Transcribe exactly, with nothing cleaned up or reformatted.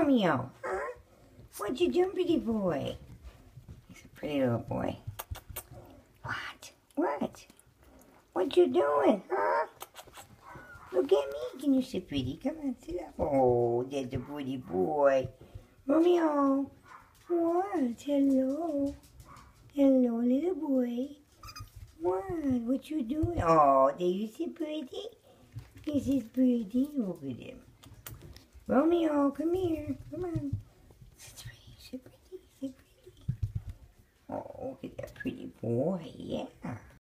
Romeo? Huh? What you doing, pretty boy? He's a pretty little boy. What? What? What you doing, huh? Look at me. Can you sit pretty? Come on, sit up. Oh, that's a pretty boy. Romeo. What? Hello. Hello, little boy. What? What you doing? Oh, there you sit pretty. This is pretty. Look at him. Romeo, come here. Come on. Sit pretty. Sit pretty. Sit pretty. Oh, look at that pretty boy. Yeah.